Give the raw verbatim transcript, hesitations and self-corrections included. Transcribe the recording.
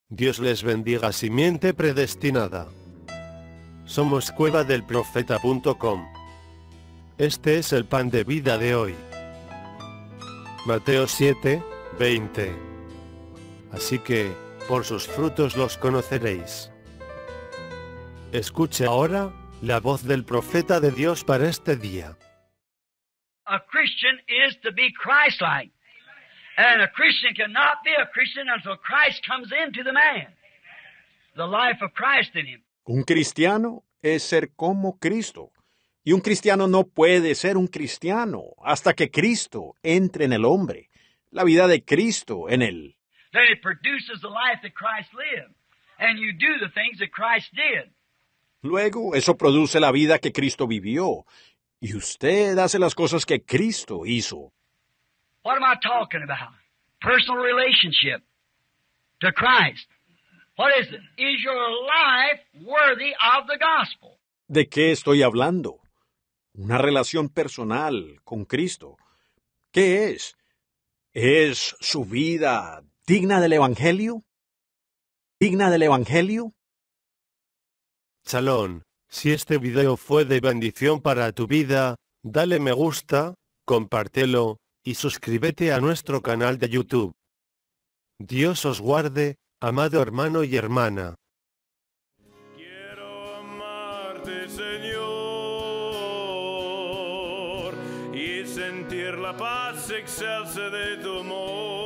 Dios les bendiga, simiente predestinada. Somos cueva del profeta punto com. Este es el pan de vida de hoy. Mateo siete, veinte. Así que, por sus frutos los conoceréis. Escuche ahora la voz del profeta de Dios para este día. A Christian is to be Christ-like. And a Christian cannot be a Christian until Christ comes into the man. The life of Christ in him. Un cristiano es ser como Cristo. Y un cristiano no puede ser un cristiano hasta que Cristo entre en el hombre. La vida de Cristo en él. Then it produces the life that Christ lived. And you do the things that Christ did. Luego, eso produce la vida que Cristo vivió. Y usted hace las cosas que Cristo hizo. What am I talking about? Personal relationship to Christ. What is it? Is your life worthy of the gospel? ¿De qué estoy hablando? Una relación personal con Cristo. ¿Qué es? ¿Es su vida digna del Evangelio? ¿Digna del Evangelio? Shalom. Si este video fue de bendición para tu vida, dale me gusta, compártelo, y suscríbete a nuestro canal de YouTube. Dios os guarde, amado hermano y hermana. Quiero amarte, Señor, y sentir la paz excelsa de tu amor.